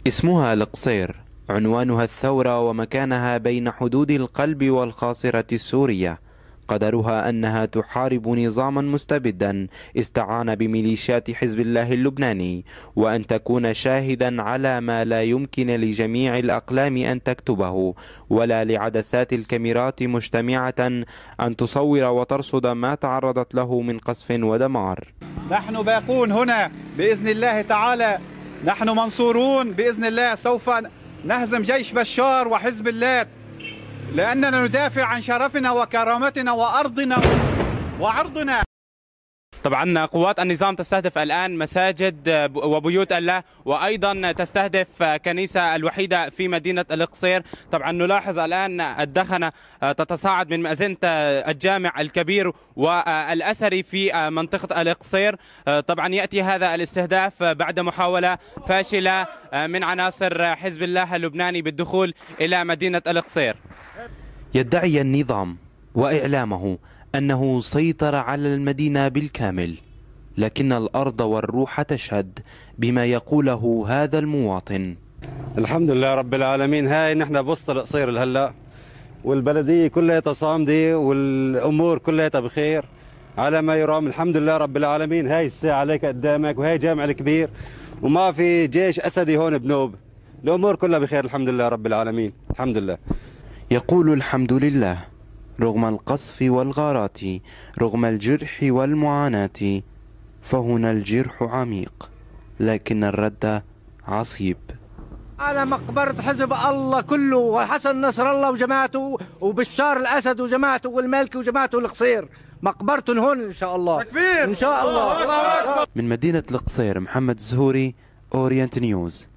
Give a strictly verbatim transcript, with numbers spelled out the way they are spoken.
اسمها القصير، عنوانها الثورة ومكانها بين حدود القلب والخاصرة السورية. قدرها أنها تحارب نظاما مستبدا استعان بميليشيات حزب الله اللبناني، وأن تكون شاهدا على ما لا يمكن لجميع الأقلام أن تكتبه، ولا لعدسات الكاميرات مجتمعة أن تصور وترصد ما تعرضت له من قصف ودمار. نحن باقون هنا بإذن الله تعالى، نحن منصورون بإذن الله، سوف نهزم جيش بشار وحزب الله، لأننا ندافع عن شرفنا وكرامتنا وأرضنا وعرضنا. طبعا قوات النظام تستهدف الآن مساجد وبيوت الله، وأيضا تستهدف كنيسة الوحيدة في مدينة القصير. طبعا نلاحظ الآن الدخنة تتصاعد من مأذنة الجامع الكبير والأثري في منطقة القصير. طبعا يأتي هذا الاستهداف بعد محاولة فاشلة من عناصر حزب الله اللبناني بالدخول إلى مدينة القصير. يدعي النظام وإعلامه أنه سيطر على المدينة بالكامل، لكن الأرض والروح تشهد بما يقوله هذا المواطن. الحمد لله رب العالمين، هاي نحن بوسط القصير الهلا، والبلدية كلها صامدة والأمور كلها بخير على ما يرام. الحمد لله رب العالمين، هاي الساعة عليك قدامك، وهي جامع الكبير، وما في جيش أسدي هون بنوب، الأمور كلها بخير الحمد لله رب العالمين. الحمد لله. يقول الحمد لله رغم القصف والغارات، رغم الجرح والمعاناة، فهنا الجرح عميق لكن الرد عصيب. على مقبرة حزب الله كله وحسن نصر الله وجماعته وبشار الأسد وجماعته والمالكي وجماعته القصير، مقبرتهم هون إن شاء الله. تكبير إن شاء الله. من مدينة القصير محمد الزهوري، أورينت نيوز.